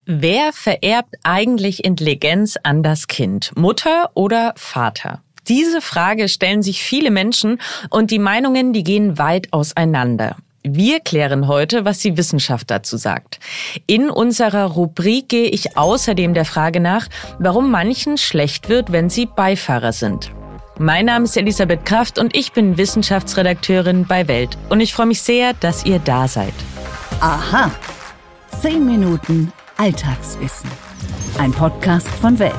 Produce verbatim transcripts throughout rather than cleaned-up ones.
Wer vererbt eigentlich Intelligenz an das Kind? Mutter oder Vater? Diese Frage stellen sich viele Menschen und die Meinungen, die gehen weit auseinander. Wir klären heute, was die Wissenschaft dazu sagt. In unserer Rubrik gehe ich außerdem der Frage nach, warum manchen schlecht wird, wenn sie Beifahrer sind. Mein Name ist Elisabeth Kraft und ich bin Wissenschaftsredakteurin bei Welt. Und ich freue mich sehr, dass ihr da seid. Aha, zehn Minuten Alltagswissen. Ein Podcast von Welt.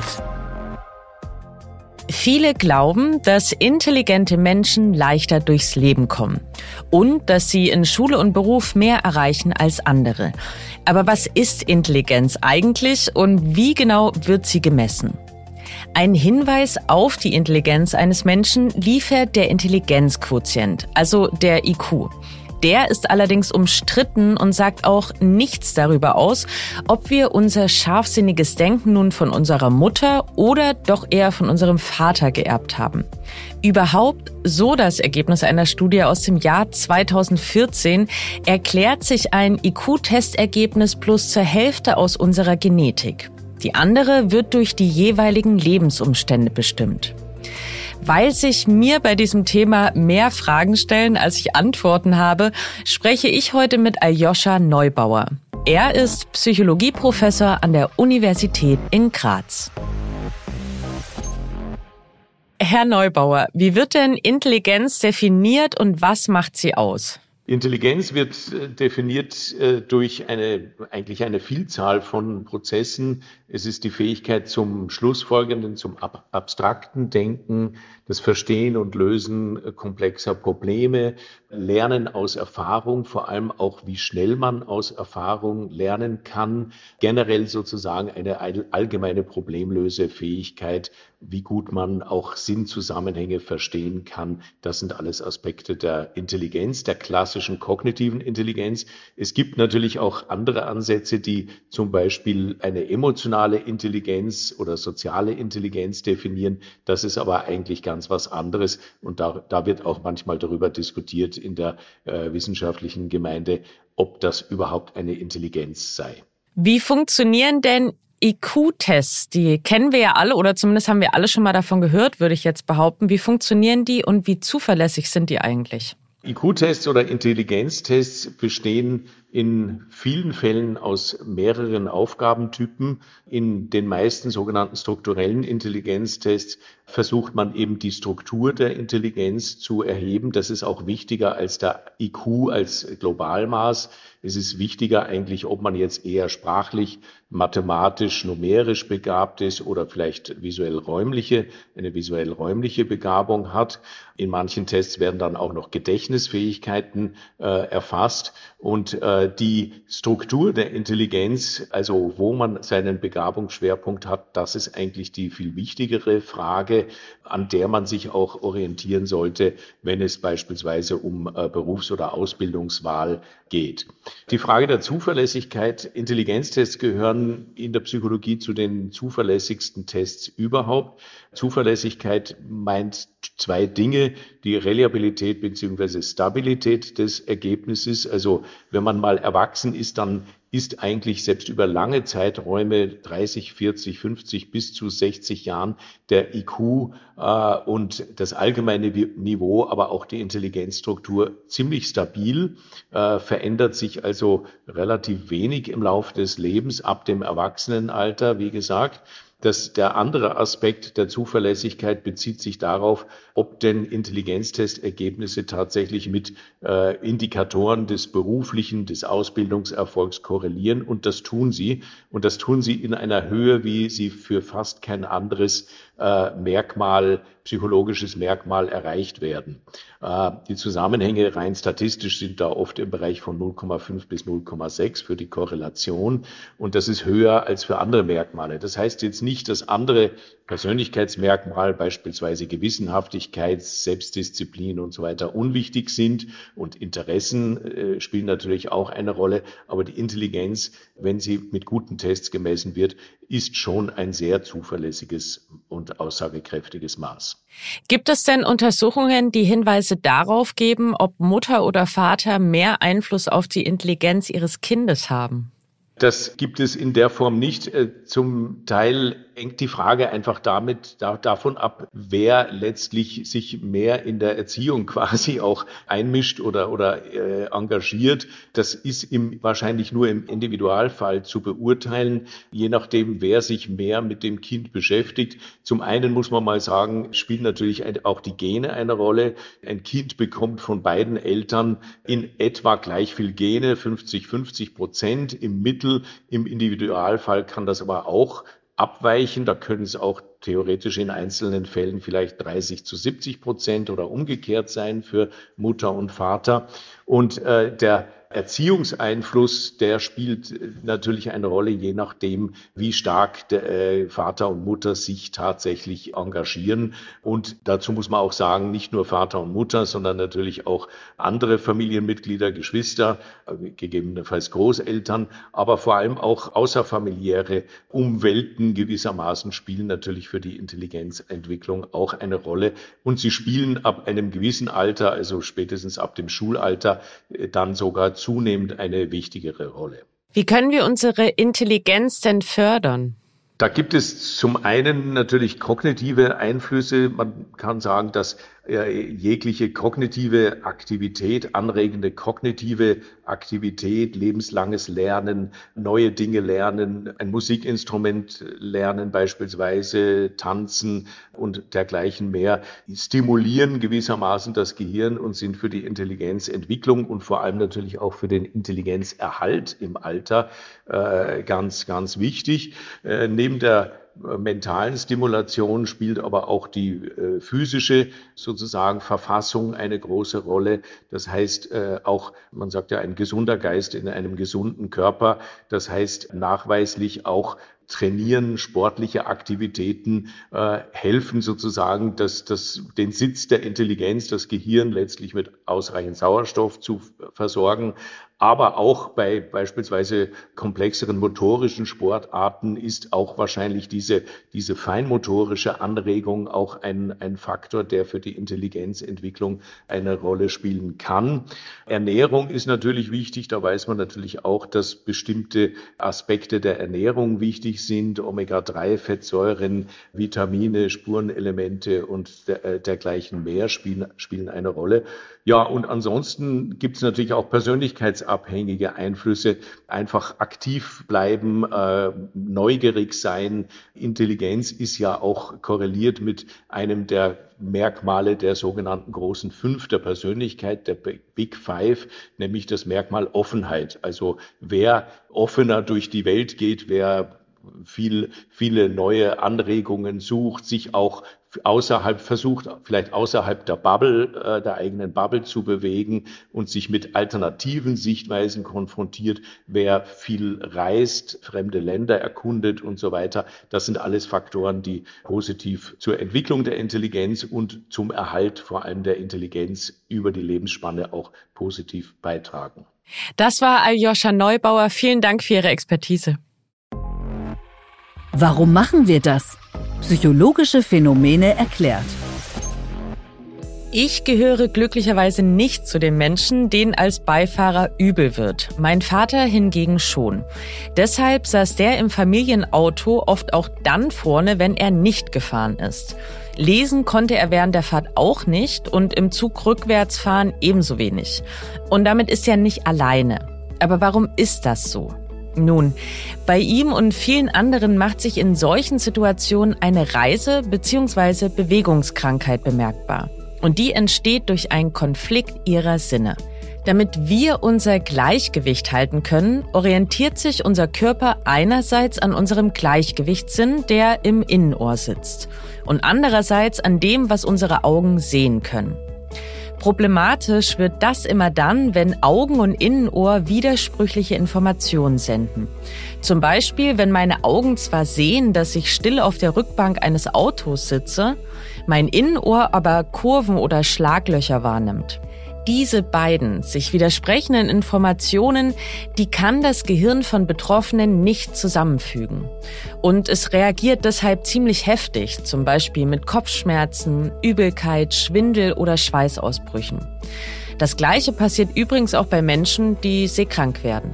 Viele glauben, dass intelligente Menschen leichter durchs Leben kommen und dass sie in Schule und Beruf mehr erreichen als andere. Aber was ist Intelligenz eigentlich und wie genau wird sie gemessen? Ein Hinweis auf die Intelligenz eines Menschen liefert der Intelligenzquotient, also der I Q. Der ist allerdings umstritten und sagt auch nichts darüber aus, ob wir unser scharfsinniges Denken nun von unserer Mutter oder doch eher von unserem Vater geerbt haben. Überhaupt, so das Ergebnis einer Studie aus dem Jahr zweitausendvierzehn, erklärt sich ein I Q-Testergebnis bloß zur Hälfte aus unserer Genetik. Die andere wird durch die jeweiligen Lebensumstände bestimmt. Weil sich mir bei diesem Thema mehr Fragen stellen, als ich Antworten habe, spreche ich heute mit Aljoscha Neubauer. Er ist Psychologieprofessor an der Universität in Graz. Herr Neubauer, wie wird denn Intelligenz definiert und was macht sie aus? Intelligenz wird definiert äh, durch eine, eigentlich eine Vielzahl von Prozessen. Es ist die Fähigkeit zum Schlussfolgernden, zum ab- abstrakten Denken, das Verstehen und Lösen äh, komplexer Probleme, Lernen aus Erfahrung, vor allem auch, wie schnell man aus Erfahrung lernen kann, generell sozusagen eine all- allgemeine Problemlösefähigkeit, wie gut man auch Sinnzusammenhänge verstehen kann. Das sind alles Aspekte der Intelligenz, der klassischen kognitiven Intelligenz. Es gibt natürlich auch andere Ansätze, die zum Beispiel eine emotionale Intelligenz oder soziale Intelligenz definieren. Das ist aber eigentlich ganz was anderes. Und da, da wird auch manchmal darüber diskutiert in der äh, wissenschaftlichen Gemeinde, ob das überhaupt eine Intelligenz sei. Wie funktionieren denn I Q-Tests? Die kennen wir ja alle oder zumindest haben wir alle schon mal davon gehört, würde ich jetzt behaupten. Wie funktionieren die und wie zuverlässig sind die eigentlich? I Q-Tests oder Intelligenztests bestehen in vielen Fällen aus mehreren Aufgabentypen. In den meisten sogenannten strukturellen Intelligenztests versucht man eben die Struktur der Intelligenz zu erheben. Das ist auch wichtiger als der I Q als Globalmaß. Es ist wichtiger eigentlich, ob man jetzt eher sprachlich, mathematisch, numerisch begabt ist oder vielleicht visuell-räumliche, eine visuell-räumliche Begabung hat. In manchen Tests werden dann auch noch Gedächtnisfähigkeiten äh, erfasst und äh, die Struktur der Intelligenz, also wo man seinen Begabungsschwerpunkt hat, das ist eigentlich die viel wichtigere Frage, an der man sich auch orientieren sollte, wenn es beispielsweise um äh, Berufs- oder Ausbildungswahl geht. Die Frage der Zuverlässigkeit. Intelligenztests gehören in der Psychologie zu den zuverlässigsten Tests überhaupt. Zuverlässigkeit meint zwei Dinge, die Reliabilität bzw. Stabilität des Ergebnisses. Also wenn man mal erwachsen ist, dann ist eigentlich selbst über lange Zeiträume, dreißig, vierzig, fünfzig bis zu sechzig Jahren, der I Q äh, und das allgemeine Niveau, aber auch die Intelligenzstruktur ziemlich stabil, äh, verändert sich also relativ wenig im Laufe des Lebens ab dem Erwachsenenalter, wie gesagt. Das, der andere Aspekt der Zuverlässigkeit bezieht sich darauf, ob denn Intelligenztestergebnisse tatsächlich mit äh, Indikatoren des beruflichen, des Ausbildungserfolgs korrelieren. Und das tun sie. Und das tun sie in einer Höhe, wie sie für fast kein anderes äh, Merkmal, psychologisches Merkmal erreicht werden. Äh, die Zusammenhänge rein statistisch sind da oft im Bereich von null Komma fünf bis null Komma sechs für die Korrelation. Und das ist höher als für andere Merkmale. Das heißt jetzt nicht, dass andere Persönlichkeitsmerkmale, beispielsweise Gewissenhaftigkeit, Selbstdisziplin und so weiter, unwichtig sind. Und Interessen äh, spielen natürlich auch eine Rolle. Aber die Intelligenz, wenn sie mit guten Tests gemessen wird, ist schon ein sehr zuverlässiges und aussagekräftiges Maß. Gibt es denn Untersuchungen, die Hinweise darauf geben, ob Mutter oder Vater mehr Einfluss auf die Intelligenz ihres Kindes haben? Das gibt es in der Form nicht. Zum Teil hängt die Frage einfach damit da, davon ab, wer letztlich sich mehr in der Erziehung quasi auch einmischt oder oder äh, engagiert. Das ist im, wahrscheinlich nur im Individualfall zu beurteilen, je nachdem, wer sich mehr mit dem Kind beschäftigt. Zum einen muss man mal sagen, spielen natürlich auch die Gene eine Rolle. Ein Kind bekommt von beiden Eltern in etwa gleich viel Gene, fünfzig fünfzig Prozent im Mittel. Im Individualfall kann das aber auch abweichen. Da können es auch theoretisch in einzelnen Fällen vielleicht dreißig zu siebzig Prozent oder umgekehrt sein für Mutter und Vater. Und äh, der Erziehungseinfluss, der spielt natürlich eine Rolle, je nachdem, wie stark der äh, Vater und Mutter sich tatsächlich engagieren. Und dazu muss man auch sagen, nicht nur Vater und Mutter, sondern natürlich auch andere Familienmitglieder, Geschwister, äh, gegebenenfalls Großeltern, aber vor allem auch außerfamiliäre Umwelten gewissermaßen spielen natürlich für die Intelligenzentwicklung auch eine Rolle. Und sie spielen ab einem gewissen Alter, also spätestens ab dem Schulalter, äh, dann sogar zunehmend eine wichtigere Rolle. Wie können wir unsere Intelligenz denn fördern? Da gibt es zum einen natürlich kognitive Einflüsse. Man kann sagen, dass jegliche kognitive Aktivität, anregende kognitive Aktivität, lebenslanges Lernen, neue Dinge lernen, ein Musikinstrument lernen beispielsweise, tanzen und dergleichen mehr, stimulieren gewissermaßen das Gehirn und sind für die Intelligenzentwicklung und vor allem natürlich auch für den Intelligenzerhalt im Alter äh, ganz, ganz wichtig. Äh, neben der mentalen Stimulation spielt aber auch die äh, physische sozusagen Verfassung eine große Rolle. Das heißt äh, auch, man sagt ja, ein gesunder Geist in einem gesunden Körper. Das heißt nachweislich auch Trainieren, sportliche Aktivitäten äh, helfen sozusagen, dass das den Sitz der Intelligenz, das Gehirn letztlich mit ausreichend Sauerstoff zu versorgen. Aber auch bei beispielsweise komplexeren motorischen Sportarten ist auch wahrscheinlich diese, diese feinmotorische Anregung auch ein, ein Faktor, der für die Intelligenzentwicklung eine Rolle spielen kann. Ernährung ist natürlich wichtig. Da weiß man natürlich auch, dass bestimmte Aspekte der Ernährung wichtig sind. Omega drei Fettsäuren, Vitamine, Spurenelemente und der, dergleichen mehr spielen, spielen eine Rolle. Ja, und ansonsten gibt es natürlich auch persönlichkeitsabhängige Einflüsse. Einfach aktiv bleiben, äh, neugierig sein. Intelligenz ist ja auch korreliert mit einem der Merkmale der sogenannten großen Fünf der Persönlichkeit, der Big Five, nämlich das Merkmal Offenheit. Also wer offener durch die Welt geht, wer viel, viele neue Anregungen sucht, sich auch außerhalb versucht, vielleicht außerhalb der Bubble, äh, der eigenen Bubble zu bewegen und sich mit alternativen Sichtweisen konfrontiert, wer viel reist, fremde Länder erkundet und so weiter. Das sind alles Faktoren, die positiv zur Entwicklung der Intelligenz und zum Erhalt vor allem der Intelligenz über die Lebensspanne auch positiv beitragen. Das war Aljoscha Neubauer. Vielen Dank für Ihre Expertise. Warum machen wir das? Psychologische Phänomene erklärt. Ich gehöre glücklicherweise nicht zu den Menschen, denen als Beifahrer übel wird. Mein Vater hingegen schon. Deshalb saß der im Familienauto oft auch dann vorne, wenn er nicht gefahren ist. Lesen konnte er während der Fahrt auch nicht und im Zug rückwärts fahren ebenso wenig. Und damit ist er nicht alleine. Aber warum ist das so? Nun, bei ihm und vielen anderen macht sich in solchen Situationen eine Reise- bzw. Bewegungskrankheit bemerkbar. Und die entsteht durch einen Konflikt ihrer Sinne. Damit wir unser Gleichgewicht halten können, orientiert sich unser Körper einerseits an unserem Gleichgewichtssinn, der im Innenohr sitzt, und andererseits an dem, was unsere Augen sehen können. Problematisch wird das immer dann, wenn Augen und Innenohr widersprüchliche Informationen senden. Zum Beispiel, wenn meine Augen zwar sehen, dass ich still auf der Rückbank eines Autos sitze, mein Innenohr aber Kurven oder Schlaglöcher wahrnimmt. Diese beiden sich widersprechenden Informationen, die kann das Gehirn von Betroffenen nicht zusammenfügen. Und es reagiert deshalb ziemlich heftig, zum Beispiel mit Kopfschmerzen, Übelkeit, Schwindel oder Schweißausbrüchen. Das Gleiche passiert übrigens auch bei Menschen, die seekrank werden.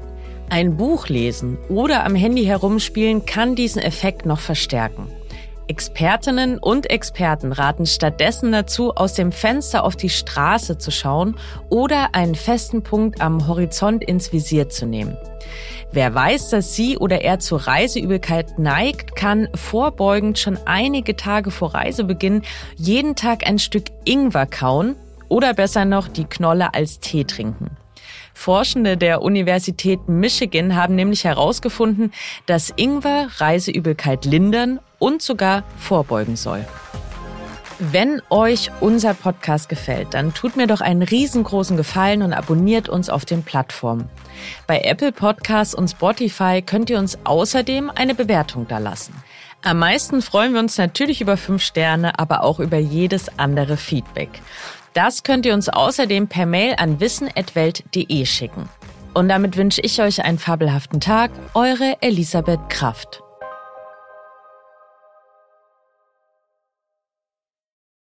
Ein Buch lesen oder am Handy herumspielen kann diesen Effekt noch verstärken. Expertinnen und Experten raten stattdessen dazu, aus dem Fenster auf die Straße zu schauen oder einen festen Punkt am Horizont ins Visier zu nehmen. Wer weiß, dass sie oder er zur Reiseübelkeit neigt, kann vorbeugend schon einige Tage vor Reisebeginn jeden Tag ein Stück Ingwer kauen oder besser noch die Knolle als Tee trinken. Forschende der Universität Michigan haben nämlich herausgefunden, dass Ingwer Reiseübelkeit lindern und sogar vorbeugen soll. Wenn euch unser Podcast gefällt, dann tut mir doch einen riesengroßen Gefallen und abonniert uns auf den Plattformen. Bei Apple Podcasts und Spotify könnt ihr uns außerdem eine Bewertung dalassen. Am meisten freuen wir uns natürlich über fünf Sterne, aber auch über jedes andere Feedback. Das könnt ihr uns außerdem per Mail an wissen at welt punkt de schicken. Und damit wünsche ich euch einen fabelhaften Tag. Eure Elisabeth Kraft.